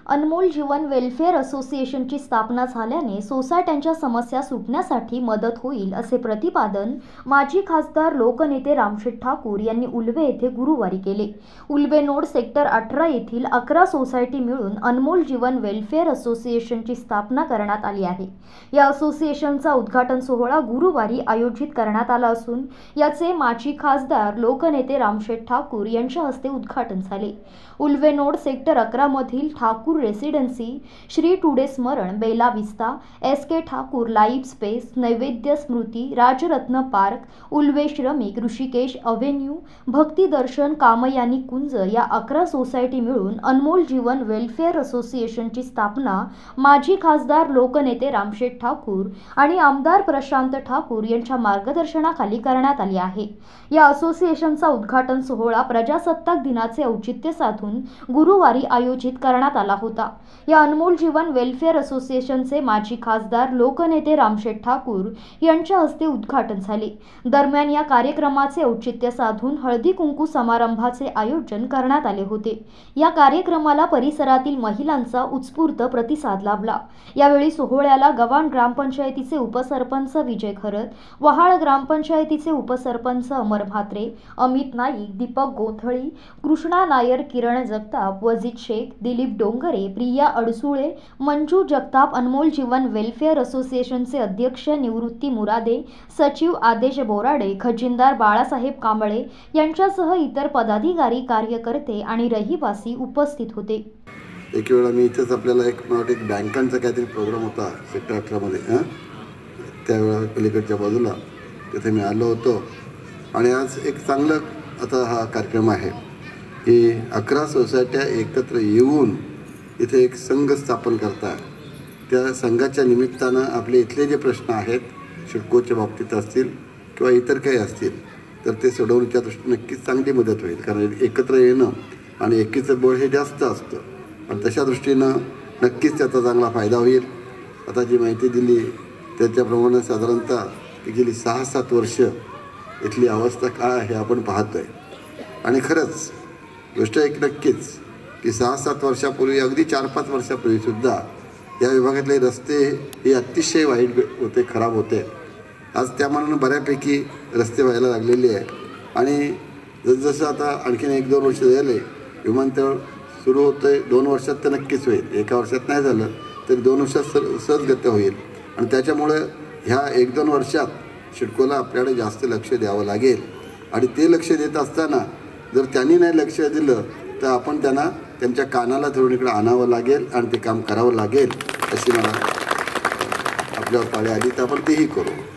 अनमोल Jeevan welfare असोसिएशनची स्थापना झाल्याने सोसायट्यांच्या समस्या सुटण्यासाठी मदत होईल असे प्रतिपादन माजी खासदार लोकनेते रामशेठ ठाकूर यांनी उल्वे येथे गुरुवारी केले। उल्वे नोड सेक्टर 18 येथील 11 सोसायटी मिळून अनमोल जीवन वेलफेअर असोसिएशनची स्थापना करण्यात आली आहे। या असोसिएशनचा उद्घाटन सोहळा गुरुवारी आयोजित करण्यात आला असून याचे माजी खासदार लोकनेते रामशेठ ठाकूर यांच्या हस्ते उद्घाटन झाले। उल्वे नोड सेक्टर 11 मधील Thakur residency, Shri today Smaran, bella vista, SK Thakur life space, Naivedya Smriti, Rajratna park, Ulwe Shramik, Rishikesh avenue, Bhakti Darshan, Kamayani Kunj या 11 सोसायटी मिळून अनमोल जीवन वेलफेअर असोसिएशनची स्थापना माजी खासदार लोकनेते रामशेठ ठाकूर आणि आमदार प्रशांत ठाकूर यांच्या मार्गदर्शनाखाली करण्यात आली आहे। या असोसिएशनचा उद्घाटन सोहळा प्रजासत्ताक दिनाचे औचित्य साधून गुरुवारी आयोजित करण्यात आला होता। या अनमोल जीवन वेलफेअर असोसिएशनचे माजी खासदार लोकनेते रामशेठ ठाकूर यांच्या हस्ते उद्घाटन झाले। दरम्यान या कार्यक्रमाचे औचित्य साधून हळदी कुंकू समारंभाचे आयोजन करण्यात आले होते। या कार्यक्रमाला परिसरातील महिलांचा उत्स्फूर्त प्रतिसाद लाभला। यावेळी सोहळ्याला गव्हाण ग्रामपंचायतीचे उपसरपंच विजय खरत, वहाळ ग्रामपंचायतीचे उपसरपंच अमर म्हात्रे, अमित नाईक, दीपक गोंधळी, कृष्णा नायर, किरण जगताप, वजीद शेख, दिलीप डोंगरे, प्रिया अडसुळे, मंजू जगताप, अनमोल जीवन वेलफेअर असोसिएशनचे अध्यक्ष निवृत्ती मुरादे, सचिव आदेश बोराडे, खजिनदार बाळासाहेब कांबळे यांच्यासह इतर पदाधिकारी, कार्यकर्ते आणि रहिवासी उपस्थित होते। एक वेळा मी इथेच आपल्याला एक बँकांचा काहीतरी प्रोग्राम होता सेक्टर 18 मध्ये, त्यावेळेला पलीकडच्या बाजूला तिथे मी आलो होतो आणि आज एक चांगलं आता हा कार्यक्रम आहे की 11 सोसायट्या एकत्र येऊन इथे एक संघ स्थापन करतात। त्या संघाच्या निमित्तानं आपले इथले जे प्रश्न आहेत शिडकोच्या बाबतीत असतील किंवा इतर काही असतील तर ते सोडवण्याच्या दृष्टीने नक्कीच चांगली मदत होईल, कारण एकत्र येणं आणि एकीचं बळ हे जास्त असतं आणि तशा दृष्टीनं नक्कीच त्याचा चांगला फायदा होईल। आता जी माहिती दिली त्याच्याप्रमाणे साधारणतः गेली 6-7 वर्ष इथली अवस्था काय आहे आपण पाहतो आहे आणि खरंच गोष्ट एक नक्कीच की 6-7 वर्षापूर्वी, अगदी 4-5 वर्षापूर्वीसुद्धा या विभागातले रस्ते हे अतिशय वाईट होते, खराब होते। आज त्यामानानं बऱ्यापैकी रस्ते व्हायला लागलेले आहे आणि जसजसं आता आणखीन 1-2 वर्ष झाले विमानतळ सुरू होतं आहे, 2 वर्षात तर नक्कीच होईल, 1 वर्षात नाही झालं तरी 2 वर्षात सहजगत्या होईल आणि त्याच्यामुळं ह्या 1-2 वर्षात शिडकोला आपल्याकडे जास्त लक्ष द्यावं लागेल आणि ते लक्ष देत असताना जर त्यांनी नाही लक्ष दिलं तर आपण त्यांना त्यांच्या कानाला धरून इकडे आणावं लागेल आणि ते काम करावं लागेल। अशी मला आपल्यावर पाळी आली तर आपण तेही करू।